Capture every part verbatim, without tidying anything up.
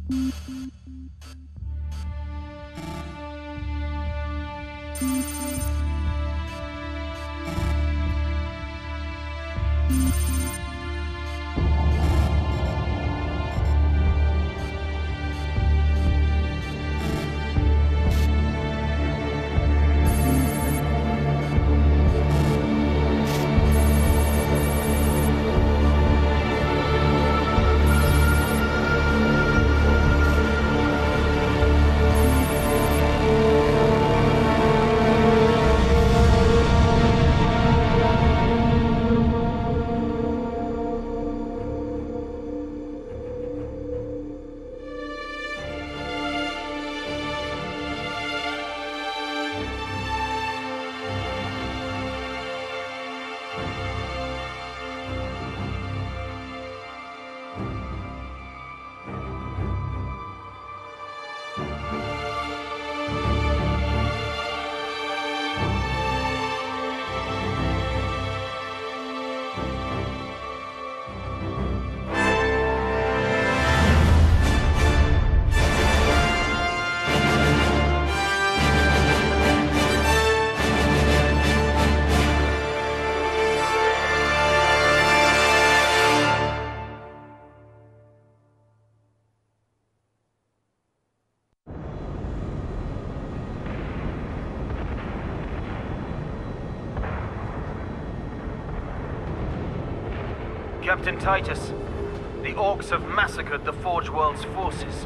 Captain Titus, the Orcs have massacred the Forge World's forces.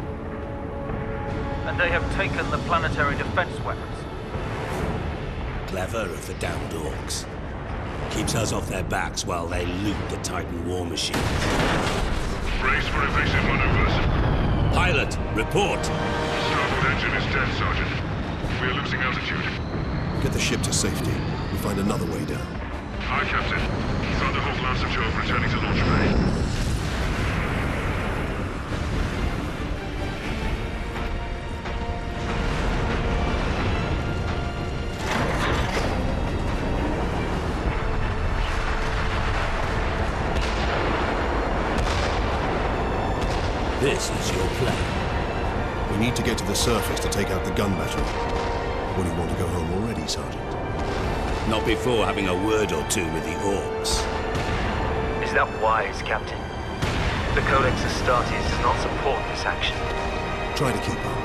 And they have taken the planetary defense weapons. Clever of the damned Orcs. Keeps us off their backs while they loot the Titan war machine. Brace for evasive maneuvers. Pilot, report! Starboard engine is dead, Sergeant. We are losing altitude. Get the ship to safety. We'll find another way down. Aye, Captain. Thunderhawk Lancer Jove returning to launch bay. This is your plan. We need to get to the surface to take out the gun battery. Or do you want to go home already, Sergeant? Not before having a word or two with the Orcs. Is that wise, Captain? The Codex Astartes does not support this action. Try to keep up.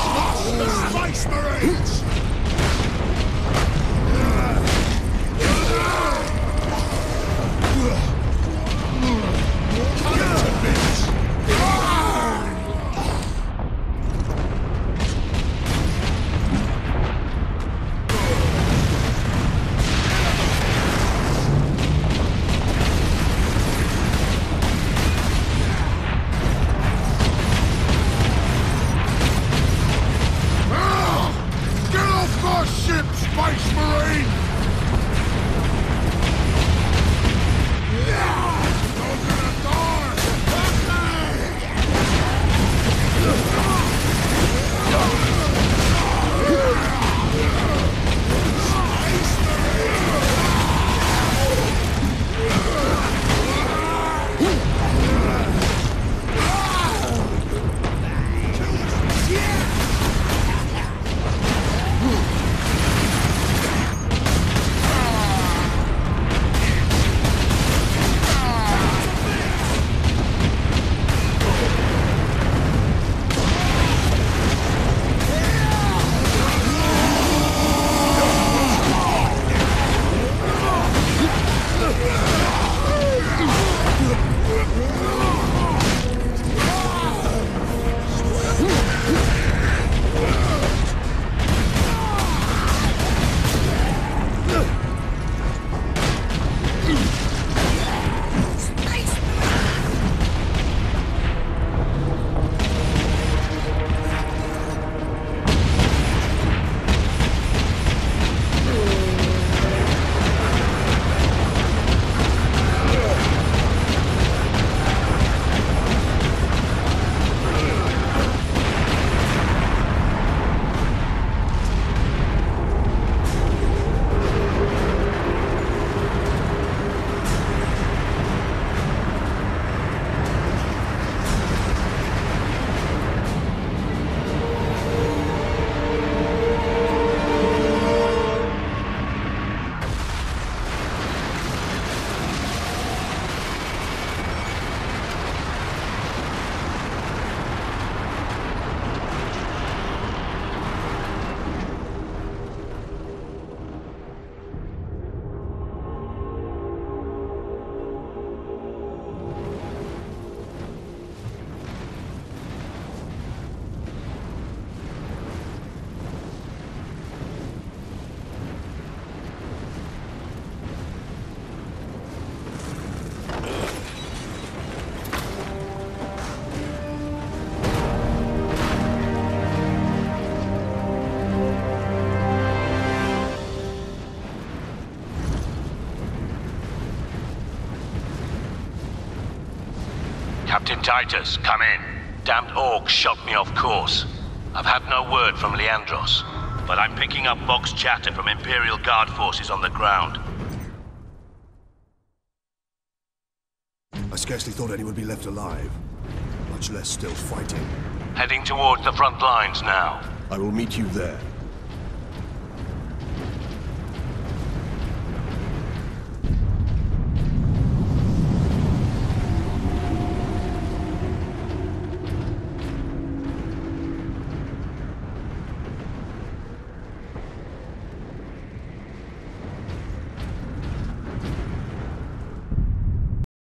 Space Marines! Captain Titus, come in. Damned orcs shot me off course. I've had no word from Leandros, but I'm picking up Vox chatter from Imperial Guard forces on the ground. I scarcely thought anyone would be left alive, much less still fighting. Heading towards the front lines now. I will meet you there.